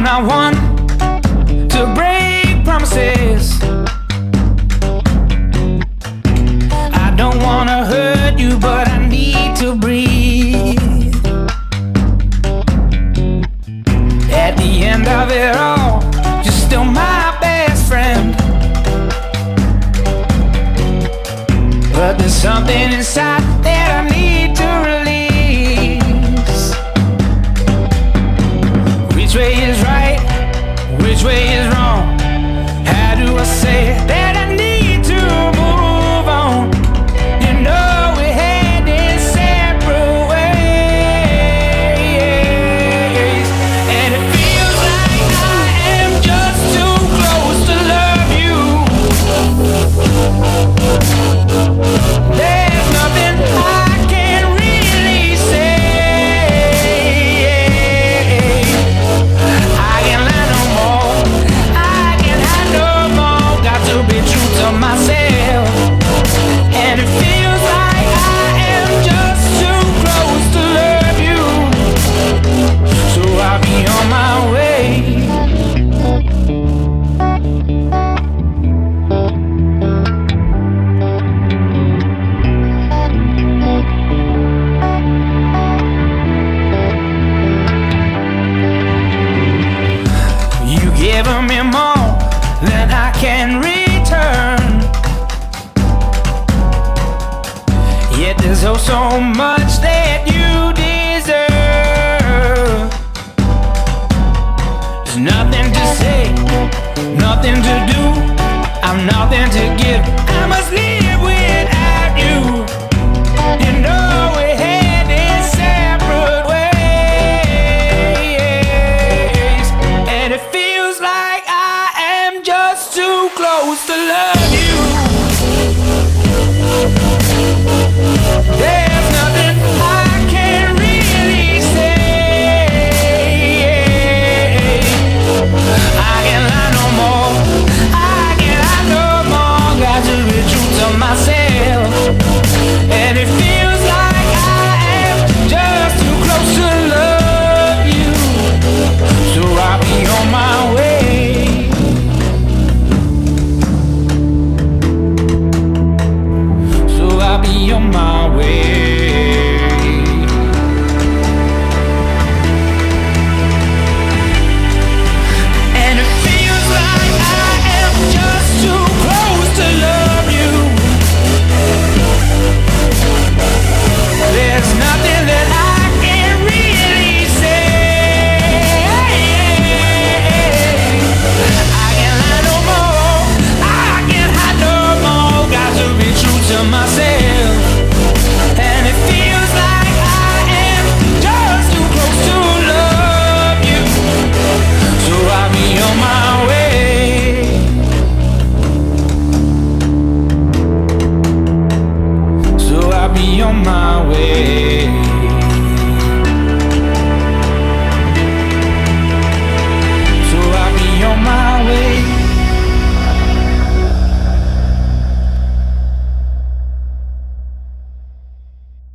not one to break promises. I don't wanna hurt you, but I need to breathe. At the end of it all, you're still my best friend. But there's something inside that I need to release. Which way is right? Which way is wrong? How do I say that I need to move on? You know we're heading separate ways, and it feels like I am just too close to love you. There's nothing I can really say. I can't lie no more, I can't hide no more. Got to be true to myself, and it feels like I am just too close to love you. So I'll be on my way. You giving me more than I can return, yet there's oh so much that you deserve. There's nothing to say, nothing to do, I'm nothing to give. I must leave.